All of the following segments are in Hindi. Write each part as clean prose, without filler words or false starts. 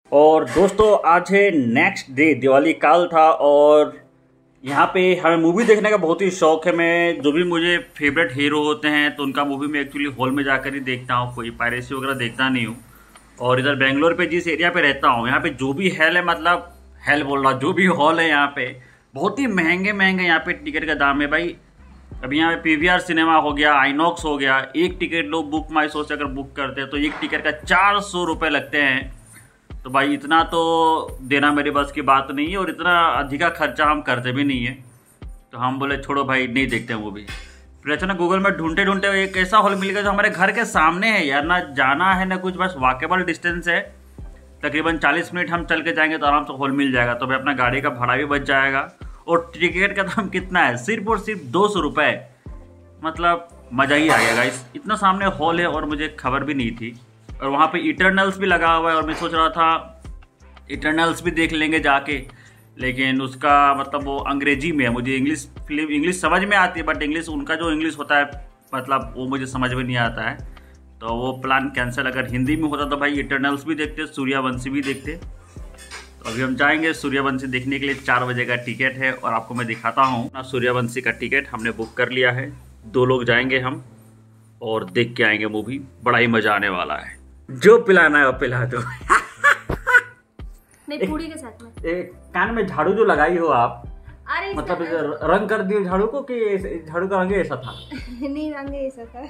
और दोस्तों आज है नेक्स्ट डे, दिवाली काल था और यहाँ पे हमें मूवी देखने का बहुत ही शौक है। मैं जो भी मुझे फेवरेट हीरो होते हैं तो उनका मूवी मैं एक्चुअली हॉल में जाकर ही देखता हूँ, कोई पायरेसी वगैरह देखता नहीं हूँ। और इधर बेंगलोर पे जिस एरिया पे रहता हूँ यहाँ पे जो भी हॉल है, मतलब हॉल बोल रहा, जो भी हॉल है यहाँ पे बहुत ही महंगे महंगे यहाँ पे टिकट का दाम है भाई। अभी यहाँ पे पीवीआर सिनेमा हो गया, आइनॉक्स हो गया, एक टिकट लोग बुक माई शो से अगर बुक करते हैं तो एक टिकट का 400 रुपये लगते हैं। तो भाई इतना तो देना मेरे बस की बात नहीं है और इतना अधिका खर्चा हम करते भी नहीं है। तो हम बोले छोड़ो भाई, नहीं देखते हैं मूवी। फिर अचानक गूगल में ढूंढते ढूंढते एक ऐसा हॉल मिल गया जो हमारे घर के सामने है यार, ना जाना है ना कुछ, बस वॉकेबल डिस्टेंस है। तकरीबन 40 मिनट हम चल के जाएंगे तो आराम से हॉल मिल जाएगा। तो भाई अपना गाड़ी का भाड़ा भी बच जाएगा और टिकट का दाम कितना है, सिर्फ और सिर्फ 200 रुपये। मतलब मज़ा ही आ गया गाइस, इतना सामने हॉल है और मुझे खबर भी नहीं थी। और वहाँ पे इटरनल्स भी लगा हुआ है और मैं सोच रहा था इटरनल्स भी देख लेंगे जाके, लेकिन उसका मतलब वो अंग्रेजी में है। मुझे इंग्लिश समझ में आती है बट इंग्लिश उनका जो इंग्लिश होता है मतलब वो मुझे समझ में नहीं आता है। तो वो प्लान कैंसिल। अगर हिंदी में होता तो भाई इटरनल्स भी देखते, सूर्यवंशी भी देखते। तो अभी हम जाएंगे सूर्यवंशी देखने के लिए। 4 बजे का टिकट है और आपको मैं दिखाता हूँ ना, सूर्यवंशी का टिकट हमने बुक कर लिया है। 2 लोग जाएंगे हम और देख के आएंगे मूवी, बड़ा ही मजा आने वाला है। जो पिलाना है वो पिला दो। नहीं, पूरी के साथ में। एक कान में झाड़ू जो लगाई हो आप, अरे मतलब रंग कर दियो झाड़ू को कि झाड़ू का रंग ऐसा था? नहीं, रंग ऐसा था।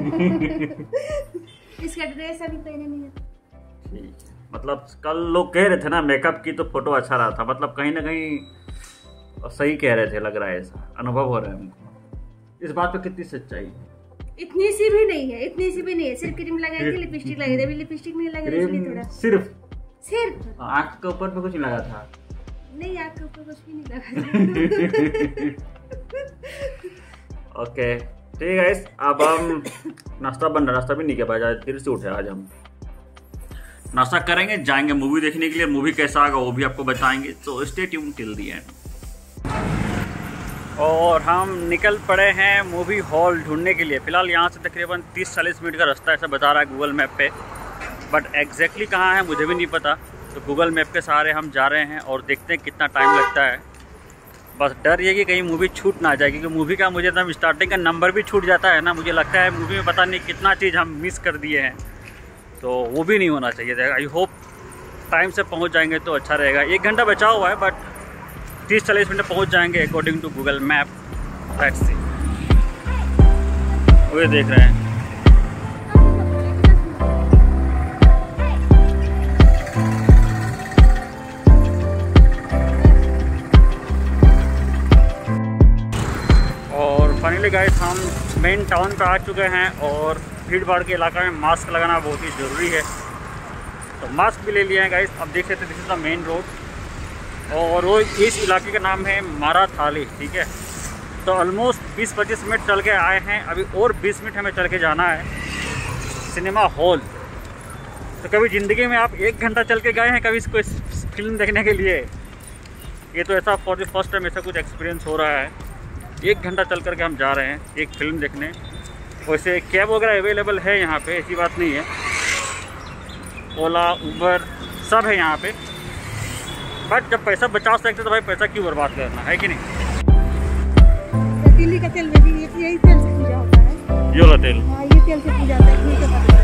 इसका ड्रेस अभी पहने नहीं है। ठीक है, मतलब कल लोग कह रहे थे ना मेकअप की तो फोटो अच्छा रहा था, मतलब कहीं ना कहीं सही कह रहे थे, लग रहा है ऐसा अनुभव हो रहा है हमको। इस बात पे कितनी सच्चाई है? इतनी सी भी नहीं है, इतनी सी भी नहीं है। सिर्फ क्रीम लगाई थी, लिपस्टिक लगाई थी। अभी लिपस्टिक नहीं लगाई इसलिए थोड़ा सिर्फ आँख के ऊपर पे कुछ नहीं लगा था। नहीं, आँख के ऊपर कुछ भी नहीं लगा। ओके ठीक है। अब हम नाश्ता बन रहा, नाश्ता भी नहीं किया भाई, देर से उठे। आज हम नाश्ता करेंगे, जाएंगे मूवी देखने के लिए। मूवी कैसा आएगा वो भी आपको बताएंगे, तो stay tune till the end. और हम निकल पड़े हैं मूवी हॉल ढूंढने के लिए। फिलहाल यहाँ से तकरीबन 30-40 मिनट का रास्ता ऐसा बता रहा है गूगल मैप पे, बट एग्जैक्टली कहाँ है मुझे भी नहीं पता। तो गूगल मैप के सहारे हम जा रहे हैं और देखते हैं कितना टाइम लगता है। बस डर ये कि कहीं मूवी छूट ना जाए, क्योंकि मूवी का मुझे एकदम स्टार्टिंग का नंबर भी छूट जाता है ना। मुझे लगता है मूवी में पता नहीं कितना चीज़ हम मिस कर दिए हैं, तो वो भी नहीं होना चाहिए। आई होप टाइम से पहुँच जाएंगे तो अच्छा रहेगा। 1 घंटा बचा हुआ है बट 30-40 मिनट पहुँच जाएंगे according to Google map. Taxi वो देख रहे हैं। और फाइनली गाइस हम मेन टाउन पे आ चुके हैं और भीड़ भाड़ के इलाका में मास्क लगाना बहुत ही ज़रूरी है, तो मास्क भी ले लिए हैं गाइस। अब देख सकते हैं this is the main road और वो इस इलाके का नाम है माराथाली। ठीक है, तो ऑलमोस्ट 20-25 मिनट चल के आए हैं, अभी और 20 मिनट हमें चल के जाना है सिनेमा हॉल। तो कभी ज़िंदगी में आप 1 घंटा चल के गए हैं कभी कोई फिल्म देखने के लिए? ये तो ऐसा फॉर द फर्स्ट टाइम ऐसा कुछ एक्सपीरियंस हो रहा है। 1 घंटा चल करके हम जा रहे हैं एक फ़िल्म देखने। वैसे कैब वगैरह अवेलेबल है यहाँ पे, ऐसी बात नहीं है। ओला, उबर सब है यहाँ पे, बट जब पैसा बचा सकते तो भाई पैसा क्यों बर्बाद करना है कि नहीं। दिल्ली का तेल भी यही तेल से पूजा होता है। ये वाला तेल? हाँ, ये तेल से पूजा होता है।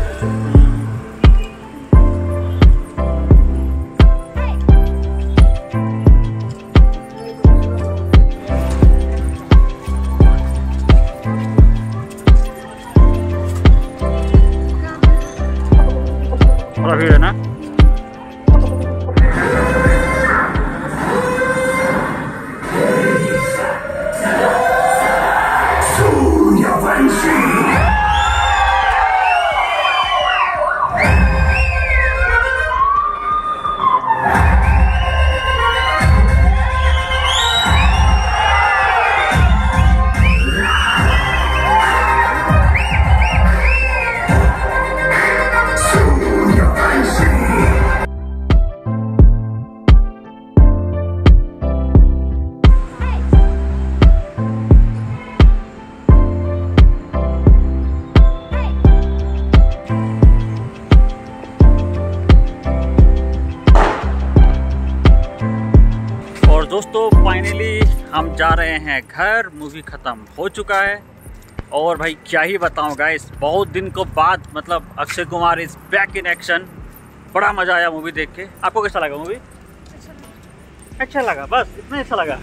बड़ा भीड़ है ना। दोस्तों फाइनली हम जा रहे हैं घर। मूवी ख़त्म हो चुका है और भाई क्या ही बताऊं गाइस, बहुत दिन को बाद मतलब Akshay Kumar is back in action. बड़ा मज़ा आया मूवी देख के। आपको कैसा लगा मूवी? अच्छा लगा, बस इतना अच्छा लगा।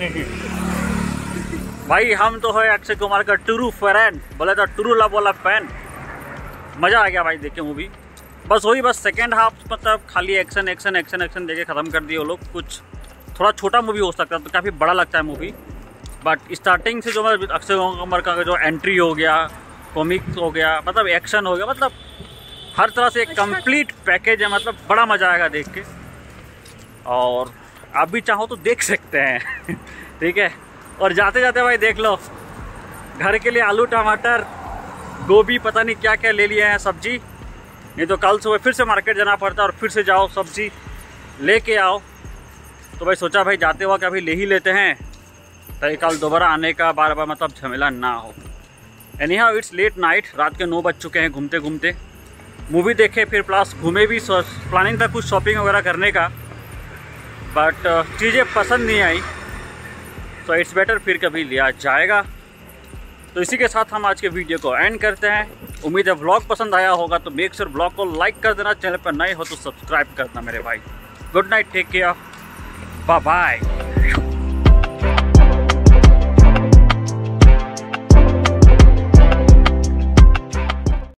भाई हम तो है अक्षय कुमार का ट्रू फैन, बोले तो ट्रू लव वाला फैन। मज़ा आ गया भाई देख के मूवी। बस वही बस सेकेंड हाफ मतलब खाली एक्शन एक्शन एक्शन एक्शन देके ख़त्म कर दिए वो लोग। कुछ थोड़ा छोटा मूवी हो सकता है, तो काफ़ी बड़ा लगता है मूवी, बट स्टार्टिंग से जो मतलब अक्षय कुमार का जो एंट्री हो गया, कॉमिक्स हो गया, मतलब एक्शन हो गया, मतलब हर तरह से एक कंप्लीट पैकेज है। मतलब बड़ा मज़ा आएगा देख के, और आप भी चाहो तो देख सकते हैं। ठीक है, और जाते जाते भाई देख लो, घर के लिए आलू टमाटर गोभी पता नहीं क्या क्या ले लिए हैं सब्जी, नहीं तो कल सुबह फिर से मार्केट जाना पड़ता है और फिर से जाओ सब्जी लेके आओ। तो भाई सोचा भाई जाते वक्त अभी ले ही लेते हैं, ताकि कल दोबारा आने का बार बार मतलब झमेला ना हो। Anyhow it's late night, रात के 9 बज चुके हैं घूमते घूमते। मूवी देखे फिर प्लस घूमे भी, प्लानिंग था कुछ शॉपिंग वगैरह करने का, बट चीज़ें पसंद नहीं आई, तो इट्स बेटर फिर कभी लिया जाएगा। तो इसी के साथ हम आज के वीडियो को एंड करते हैं। उम्मीद है व्लॉग पसंद आया होगा, तो मेक श्योर व्लॉग को लाइक कर देना, चैनल पर नए हो तो सब्सक्राइब कर देना मेरे भाई। Good night, take care, bye bye.